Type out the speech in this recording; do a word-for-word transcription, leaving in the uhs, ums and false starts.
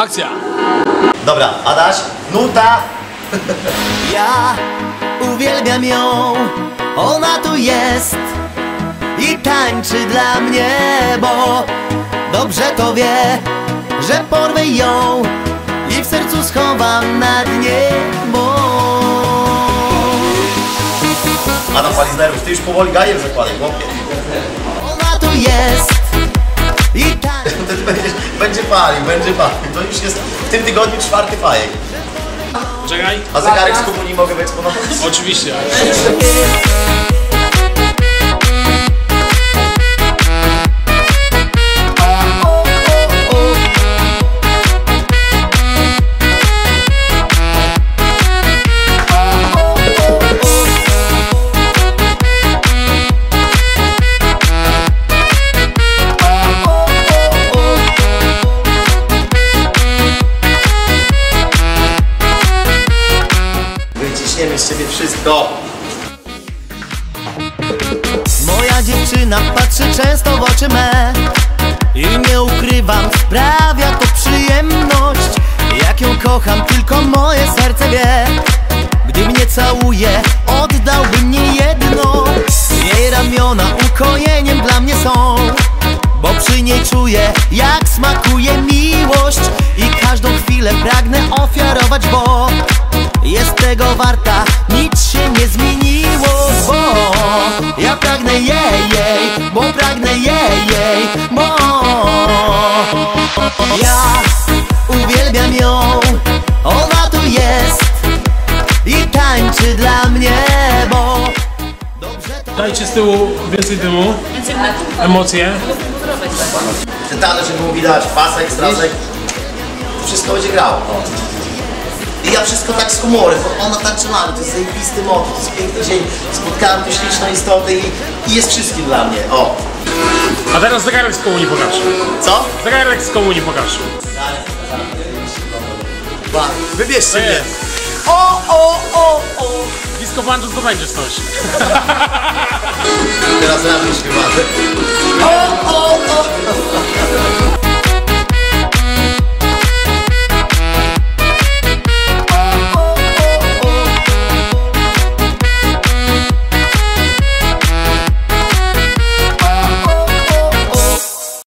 Akcja! Dobra, Adaś, nuta! Ja uwielbiam ją, ona tu jest i tańczy dla mnie, bo dobrze to wie, że porwę ją i w sercu schowam na dnie, bo... Adam Paliznerów, ty już powoli gajem zakładaj, chłopie. Ona tu jest i tańczy... będzie, będzie palił, będzie palił. To już jest w tym tygodniu czwarty fajek. Czekaj. A zegarek z komunii mogę wyeksponować? Oczywiście. Wyciśniemy z ciebie wszystko. Moja dziewczyna patrzy często w oczy me i nie ukrywam, sprawia to przyjemność. Jak ją kocham, tylko moje serce wie. Gdy mnie całuje, oddałby mnie jedno. Jej ramiona ukojeniem dla mnie są, bo przy niej czuję, jak smakuje miłość. I każdą chwilę pragnę ofiarować, bo jest tego warta, nic się nie zmieniło, bo ja pragnę jej, jej, bo pragnę jej, jej, bo ja uwielbiam ją, ona tu jest i tańczy dla mnie, bo dobrze to... Dajcie z tyłu więcej dymu, emocje. Detale, żeby było widać, pasek, straszek. Wszystko będzie grało. I ja wszystko tak z humorem, bo ona tańczy mamy, to jest zajebisty motyw, to jest piękny dzień. Spotkałem tu śliczną istotę i, i jest wszystkim dla mnie, o. A teraz zegarek z komunii pokaż. Co? Zegarek z komunii pokaż. Wybierzcie mnie. O, o, o, o. Disco Banjo zdobędziesz coś. Teraz ja myślę, O, o, o.